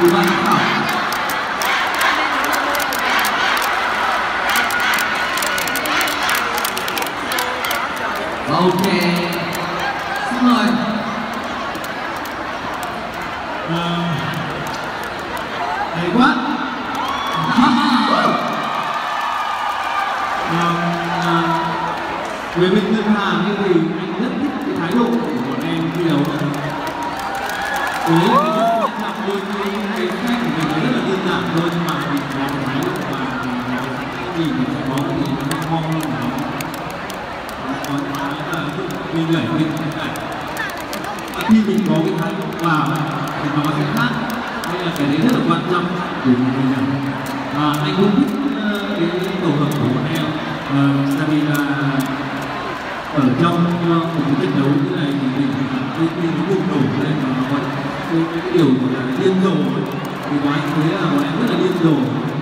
từ ban giám khảo. Ok, xin mời. Hay quá. Về bên ngân hàng như thì anh rất thích cái thái độ của bọn em thi đấu. Đấy là cái rất quan trọng luôn, cái cách của mình rất là đơn giản thôi, nhưng mà mình có thái độ và cái gì mình sẽ có thì nó ngon hơn nó. Có cái là mình nhảy mình phải. Khi mình có cái thái độ vào thì nó sẽ khác. Đây là cái đấy rất là quan trọng của mình. Anh cũng thích cái tổ hợp của bọn em. Tại vì là ở trong một cái trận đấu như này thì mình nó bùng nổ lên và nó có cái điều gọi là điên rồ thì có anh thấy là bọn em rất là điên rồ.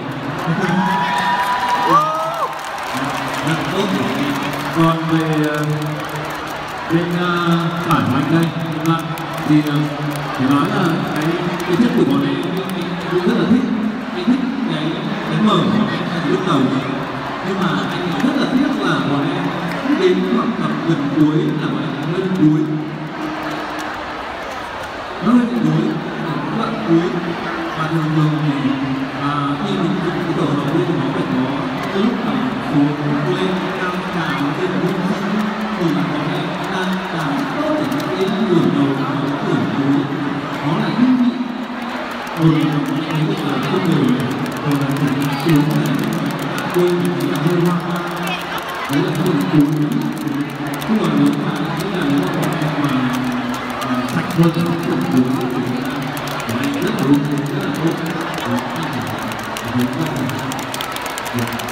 Rất tốt. Còn về bên bản của anh đây thì phải nói là cái chất của bọn em cũng rất là thích. Anh thích cái mở của bọn em từ lúc đầu, nhưng mà anh rất là tiếc là bọn em đến khoảng tầm gần cuối là bọn em hơi đuối, nó hơi đuối ở các đoạn cuối, và thường thì khi mình dùng cái tổ hợp thì nó phải có cái lúc mà xuống lên cao trào trên vùng thì bọn em đang làm tốt ở những cái nửa đầu và nửa cuối, nó là hữu nghị. Rồi bọn em thấy là không người rồi là mình xuống là quên mình là hơi hoang mang. Đấy là cái phần cuối. Chứ còn nếu mà nghĩ là nếu mà bọn em mà sạch hơn trong cái phần cuối thì anh rất là đúng, rất là tốt. Đó, anh phải hướng ra.